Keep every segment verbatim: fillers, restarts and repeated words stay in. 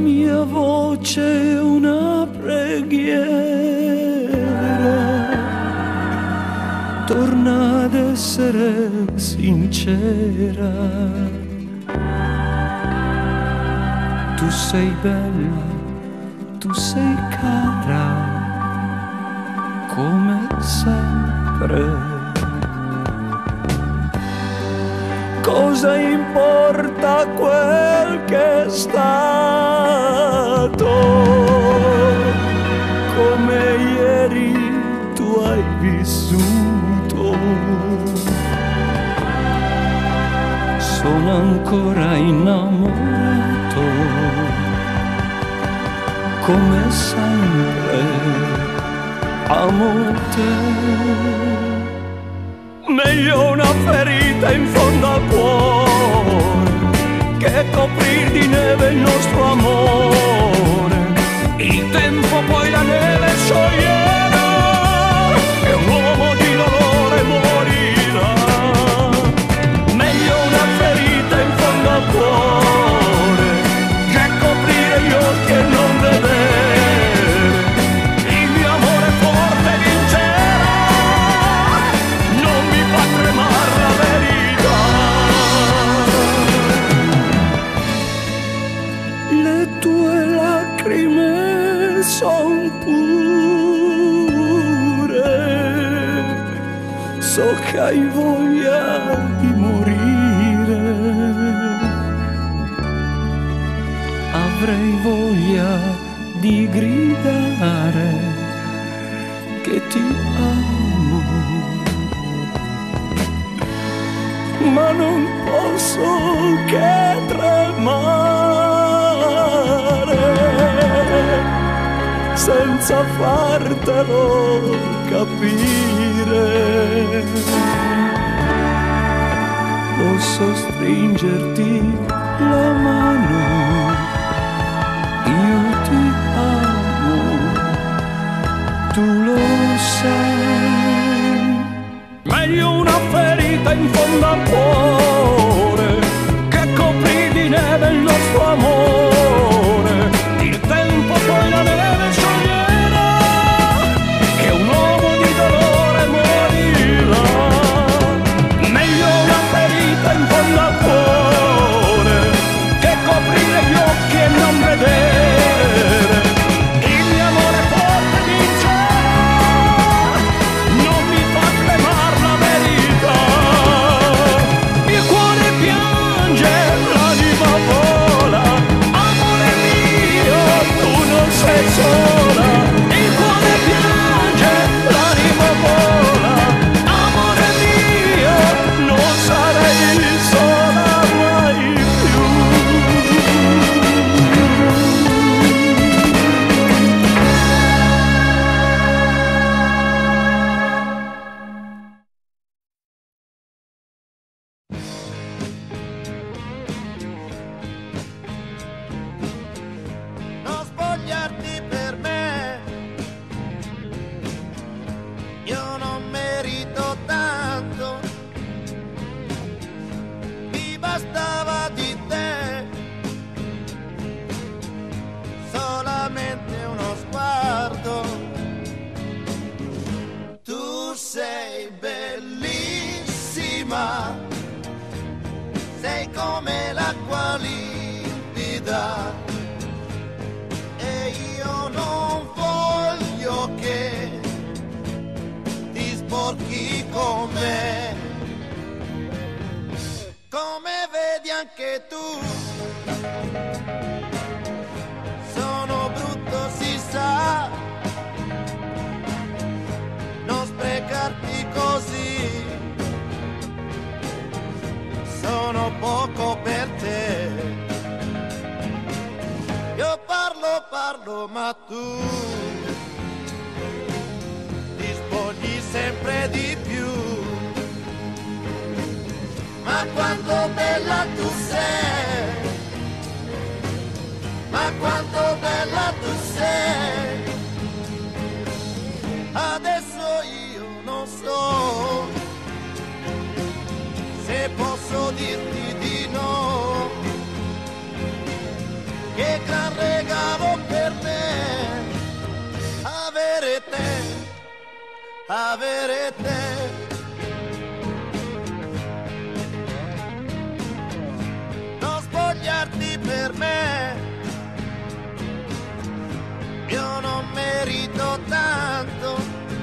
mia voce è una preghiera, torna ad essere sincera. Tu sei bella, tu sei cara, come sempre. Cosa importa quel che è stato? Come ieri tu hai vissuto. Sono ancora innamorato, come sempre amo te. Meglio una ferita in fondo al cuore che coprir di neve il nostro amore. Il tempo poi la neve scioglierà e un uomo di dolore morirà. Meglio una ferita in fondo al cuore che coprire gli occhi e non vedere. Il mio amore forte vincerà, non mi fa tremare la verità. Le tue lacrime son pure, so che hai voglia di morire. Avrei voglia di gridare che ti amo, ma non posso che tremare senza fartelo capire. Posso stringerti la mano, io ti amo, tu lo sai. Meglio una ferita in fondo al cuore che coprì di neve il nostro amore. Il tempo poi la neve scioglierà e un uomo di dolore morirà. Meglio una ferita in fondo al cuore che coprire gli occhi e non vedere. Il mio amore forte vincerà, non mi fa tremare la verità. Il cuore piange, l'anima vola, amore mio, tu non sei sola. Il cuore piange, l'anima vola, amore mio, non sarei sola mai più. Non spogliarti per me, io non merito tanto, mi bastava di te, solamente uno sguardo. Tu sei bellissima, sei come l'acqua limpida. E io non voglio che ti sporchi con me. Come vedi anche tu, sono brutto si sa, non sprecarti così, sono poco per te. Io parlo, parlo, ma tu ti spogli sempre di più. Ma quanto bella tu sei, ma quanto bella tu sei. Adesso io non so se posso dirti di no. Che gran re avere te. Non spogliarti per me, io non merito tanto,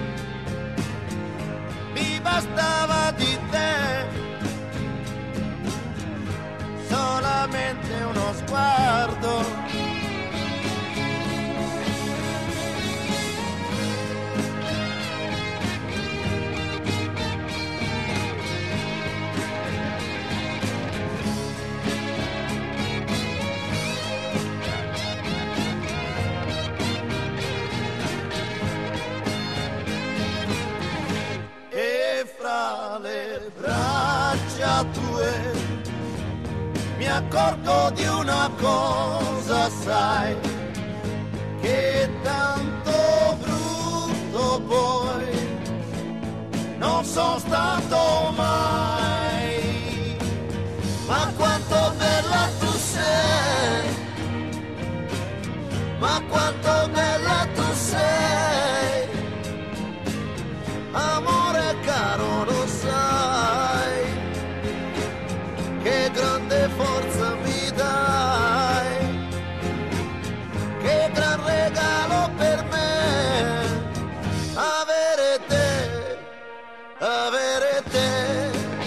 mi bastava di te, solamente uno sguardo. Le braccia tue mi accorgo di una cosa, sai, che tanto brutto poi non sono stato mai. Ma quanto bella tu sei, ma quanto bella tu sei, amore caro, lo sai, che grande forza mi dai, che gran regalo per me, avere te, avere te.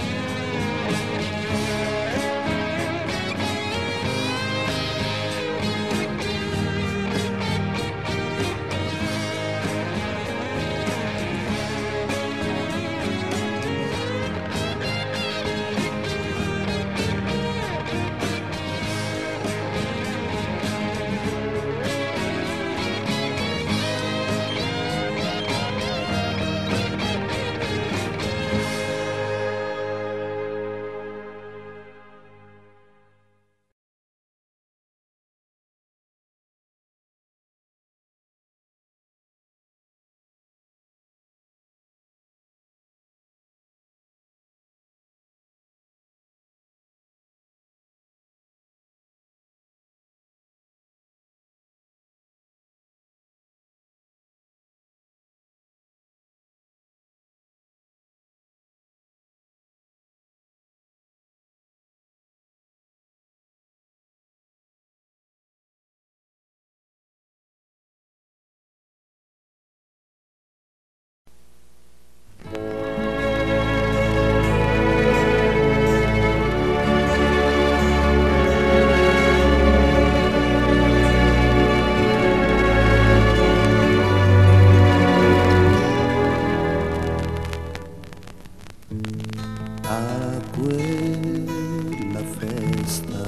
A quella festa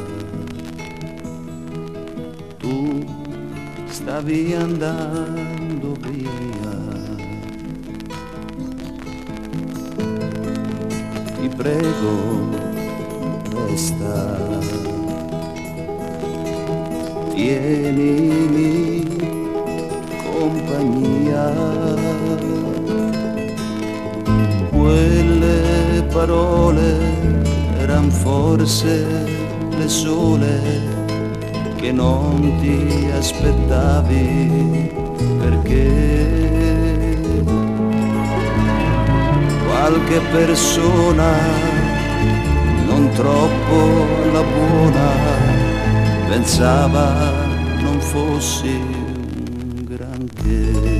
tu stavi andando via, ti prego resta, tienimi compagnia. Quelle parole eran forse le sole che non ti aspettavi, perché qualche persona non troppo alla buona pensava non fossi un granché.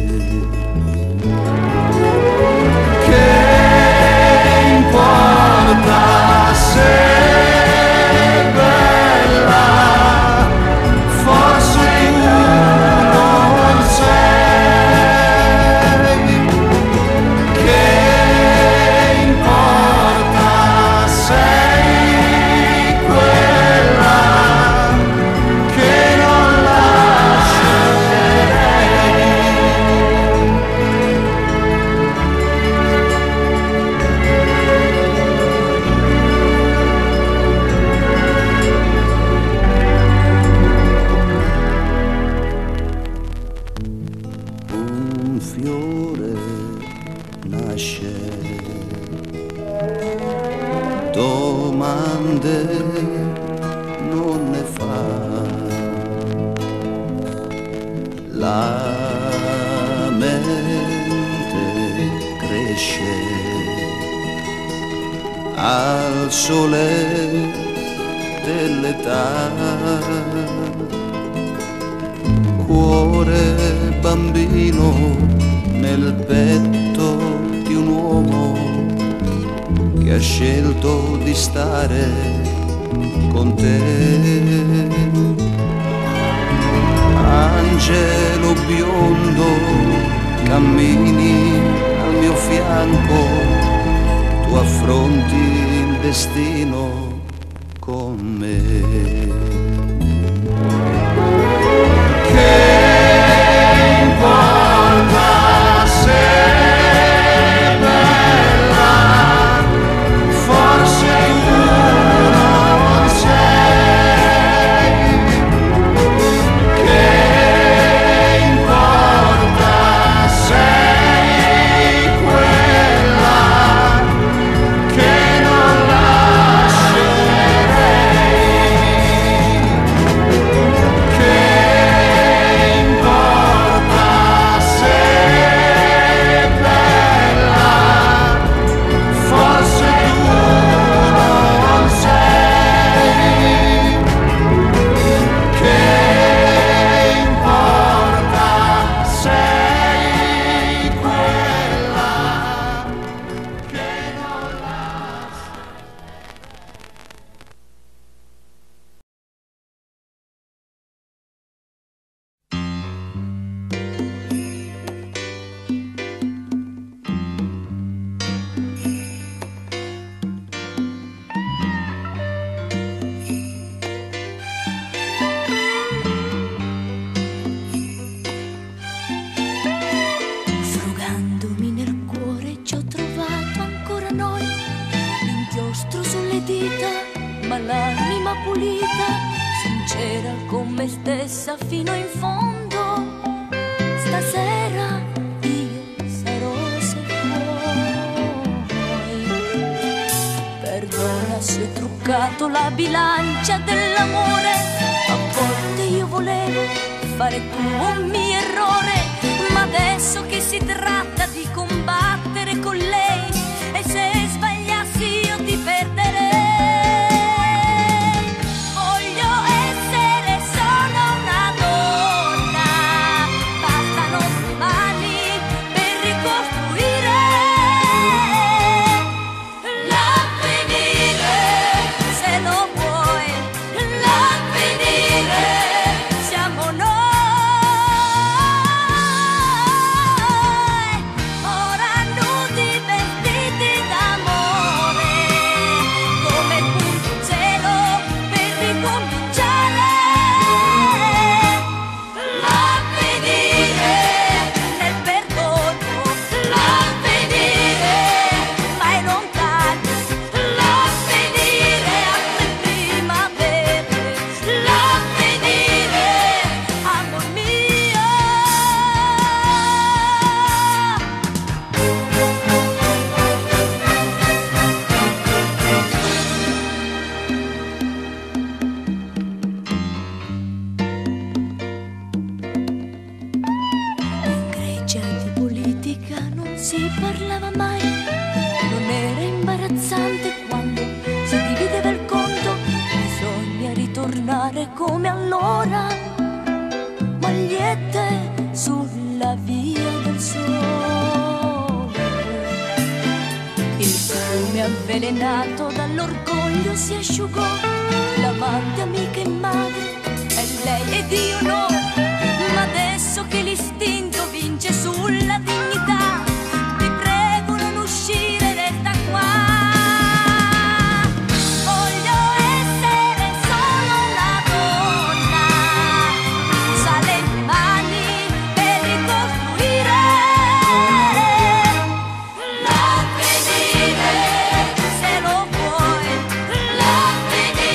Importa se bella, forse tu non sei. Che importa, sei quella che non lascerei. al sole dell'età. Cuore bambino nel petto di un uomo che ha scelto di stare con te. Angelo biondo, cammini al mio fianco, tu affronti il destino con me. Che importa se è bella, forse tu non sei. Che importa, sei quella che non lascerei. Che importa se è bella, forse tu non sei. Che importa, sei quella che non lascia. Frugandomi nel cuore ci ho trovato ancora noi, l'inchiostro sulle dita, ma l'anima pulita, sincera con me stessa fino in fondo. Stasera io sarò se vuoi. Perdona se ho truccato la bilancia dell'amore, a volte io volevo fare tuo un mio errore, ma adesso che si tratta di combattere con lei, e se sbagliassi io ti perderei. Voglio essere solo una donna, bastano mani per ricostruire l'avvenire, se lo vuoi, l'avvenire siamo noi. Ora nudi vestiti d'amore, come il punto zero per ricominciare. L'avvenire nel perdono, l'avvenire mai lontano, l'avvenire altre primavere, l'avvenire amor mio. In Grecia di politica non si parlava mai, non era imbarazzante quando si divideva il conto. Bisogna ritornare come allora, magliette sulla via del sole. Il fiume avvelenato dall'orgoglio si asciugò, l'amante, amica e madre, e lei ed io no. Ma adesso che l'istinto vince sulla dignità, ti prego non uscire, resta qua. Voglio essere solo una donna, usa le mani per ricostruire l'avvenire, se lo vuoi, l'avvenire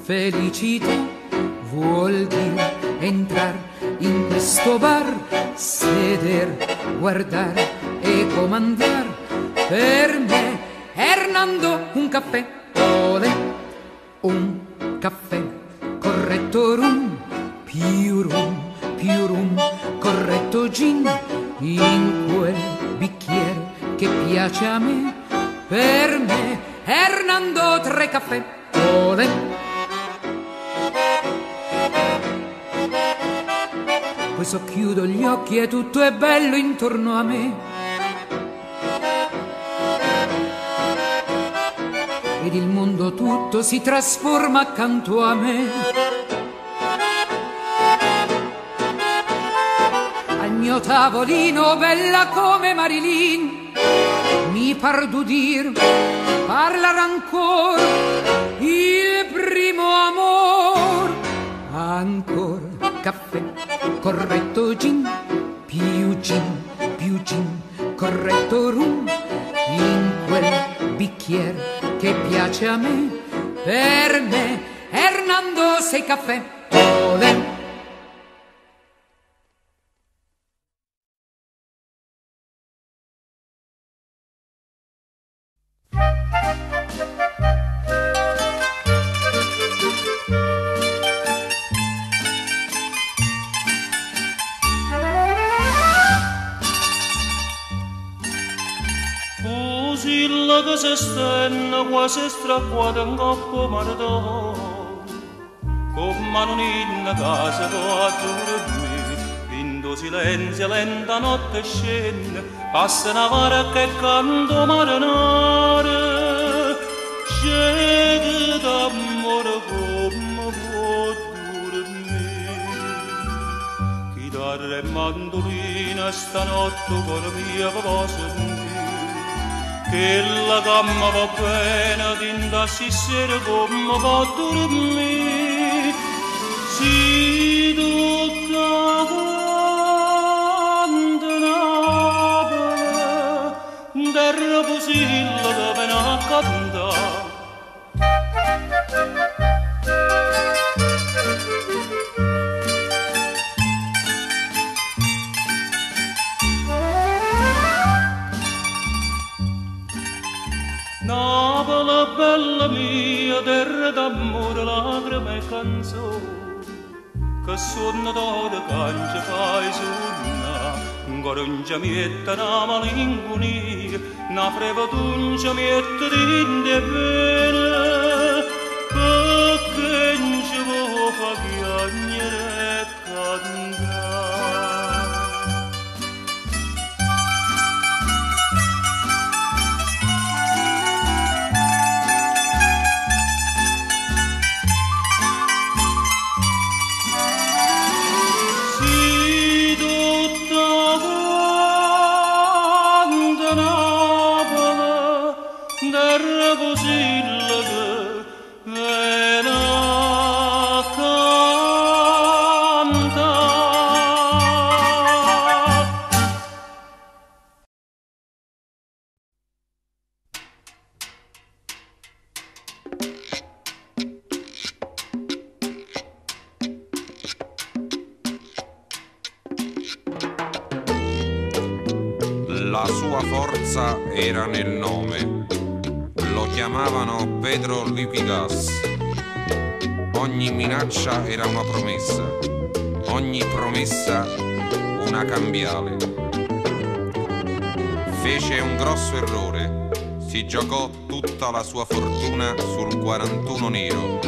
felicità vuol dire entrar in questo bar, seder, guardar e comandar. Per me, Hernando, un caffè, ole, un caffè, corretto rum, più rum, più rum, corretto gin, in quel bicchiere che piace a me. Per me, Hernando, tre caffè, ole. Poi socchiudo gli occhi e tutto è bello intorno a me. Ed il mondo tutto si trasforma accanto a me. Al mio tavolino, bella come Marilyn, mi par d'udir parlar ancor il primo amor. Ancor caffè, corretto gin, più gin, più gin, corretto rum, in quel bicchiere che piace a me. Per me, Hernando, sei caffè, ole. Che se stenna quasi stracquata in coppa marito, con mano in casa a dormire, in do silenzio lenta notte scende, passa una vara che canto marinare, scende d'amore come può dormire. Chitarra e mandolina stanotte con mia voce, che la gamma va bene d'indassi sera come va a dormire. Si tutta quanta Napoli terra posilla da viene a cantare. Napoli, bella mia, terra d'amore, lacrime e canzoni, che suona da cangia fai suona, un corongia mietta una malinconia, una frevatungia mietta di pene, perché non ci può fa piangere e cantare. La sua forza era nel nome, lo chiamavano Pedro Liquigas. Ogni minaccia era una promessa, ogni promessa una cambiale. Fece un grosso errore, si giocò tutta la sua fortuna sul quarantuno nero,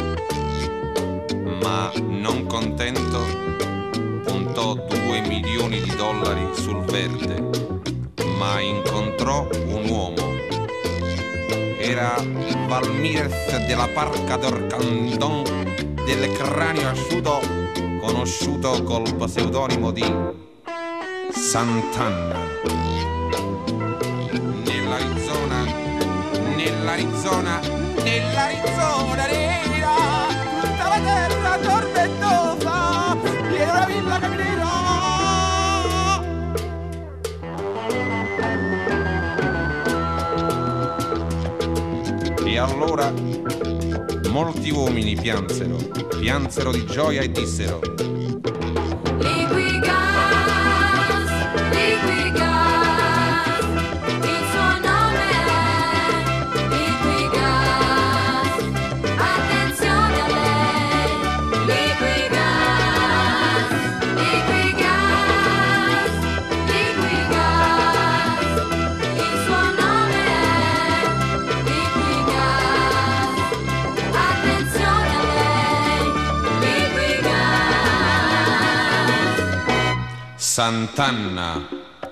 ma non contento puntò due milioni di dollari sul verde. Ma incontrò un uomo. Era Valmírez della Parca d'Orcandon, del Cranio Asciutto, conosciuto col pseudonimo di Sant'Anna. Nell'Arizona, nell'Arizona, nell'Arizona nera, tutta la terra tormentosa, era una villa caminera. E allora molti uomini piansero, piansero di gioia e dissero: Liquigas, Liquigas, il suo nome è Liquigas, attenzione a lei, Liquigas, Liquigas, Liquigas, il suo nome è Liquigas, attenzione a lei, Liquigas. Sant'Anna.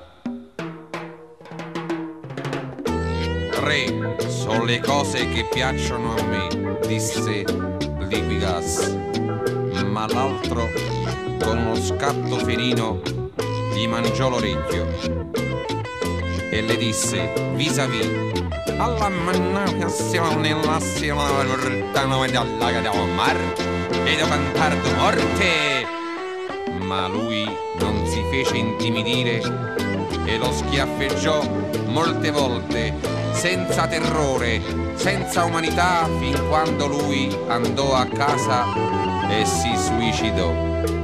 Re, sono le cose che piacciono a me, disse Liquigas, ma l'altro con uno scatto felino gli mangiò l'orecchio e le disse vis-à-vis: alla mannazione la siamo portano dalla che devo mar e devo cantare di morte. Ma lui non si fece intimidire e lo schiaffeggiò molte volte, senza terrore, senza umanità, fin quando lui andò a casa e si suicidò.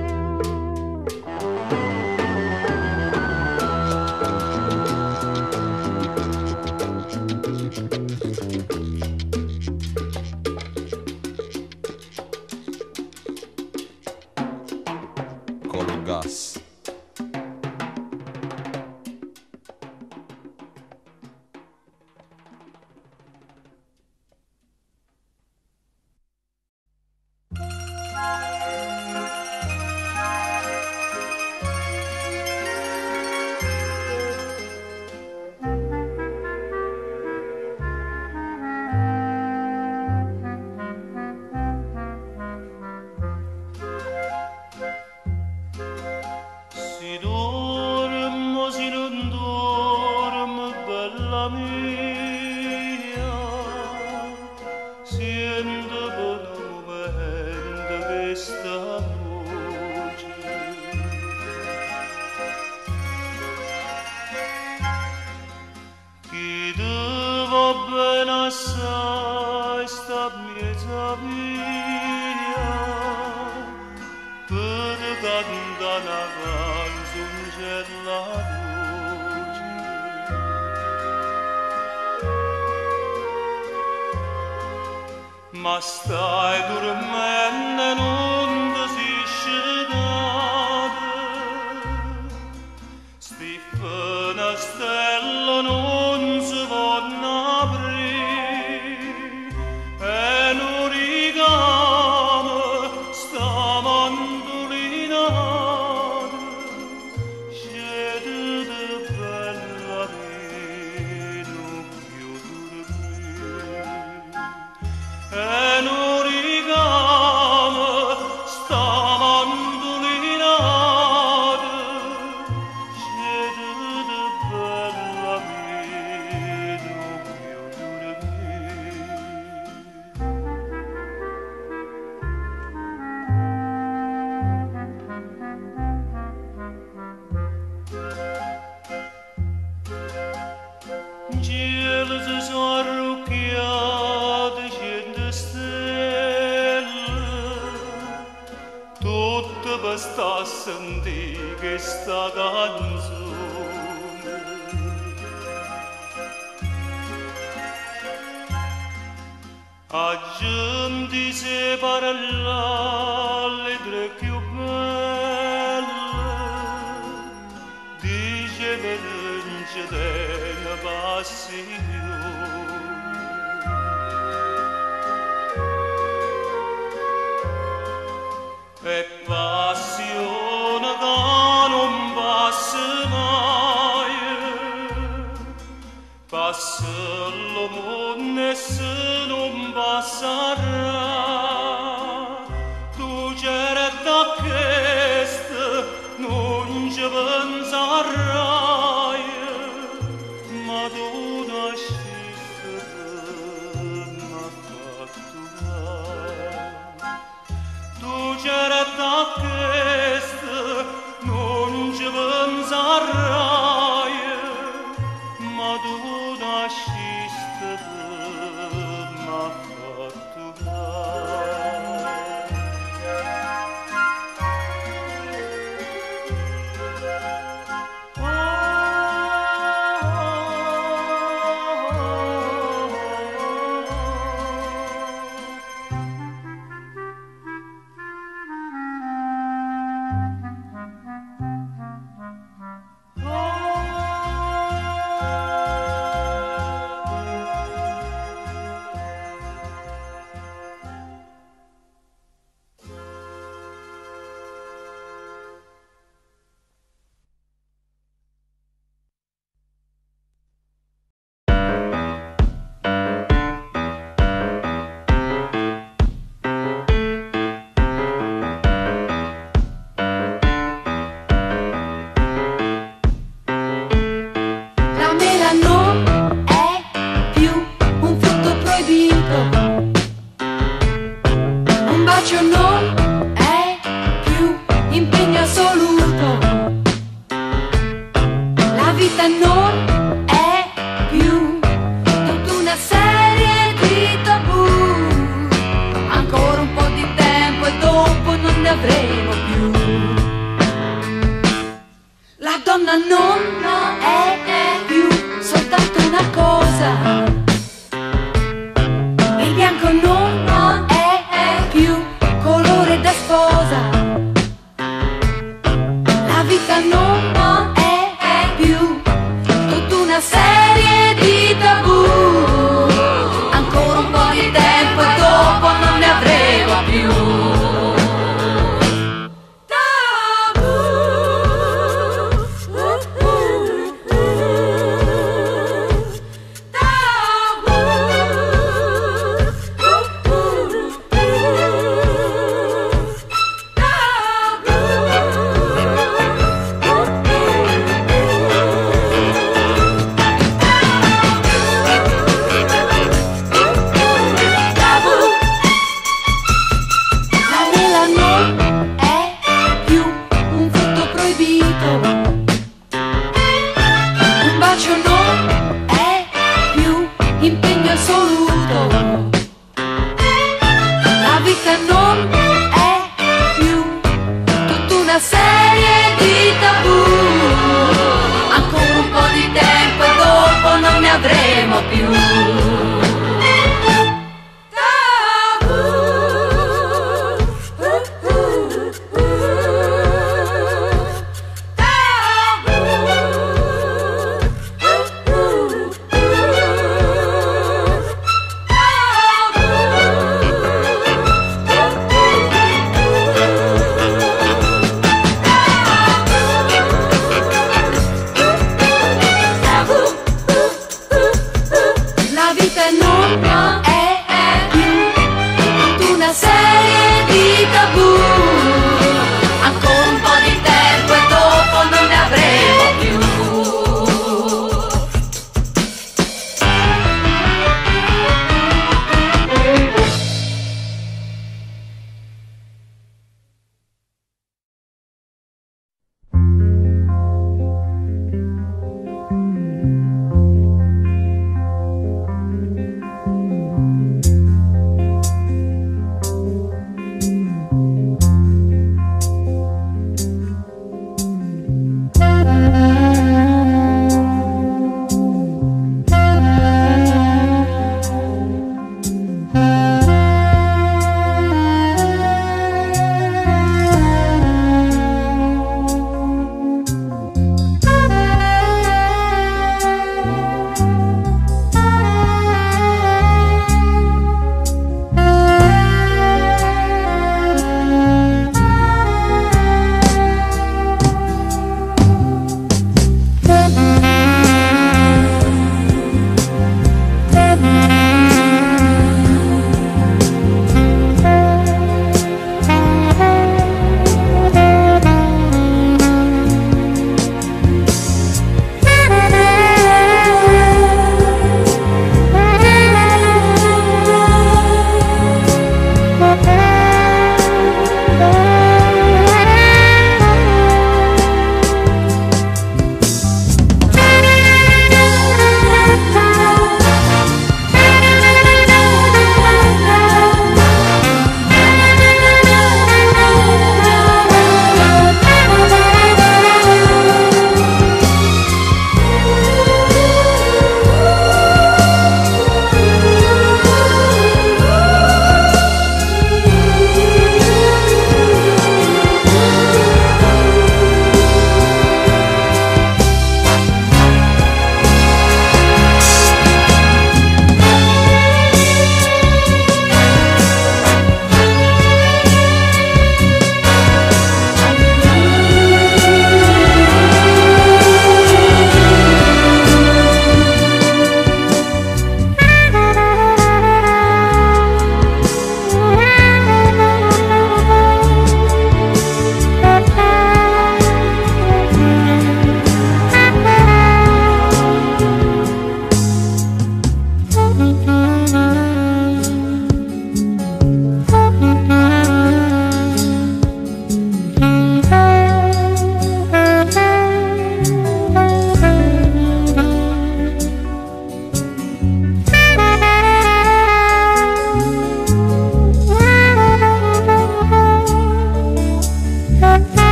Col gas. Si dormo, si non dormo, bella mia, siento per un momento questa voce. Chi ti va bene assai sta miezza mia, per cantare una canzone c'è la voce. Ma stai dormendo e non ti si scedate, sti finestrelli non si vanno aprire e non ricama sta mandolinata, scende di bella che non chiude e non ricama sta mandolinata, scende di bella che non chiude. Cielo si sono arrucchiate cento stelle, tutte per sta a sentire questa canzone. A gente si parla le tre più belle, dice che non c'è della passione. E passione che non passa mai, passa il mondo e se non passerà. Tu c'era da questo, non ci penserai, ma tu nasciste per m'affatturare. Tu c'era da ne avrei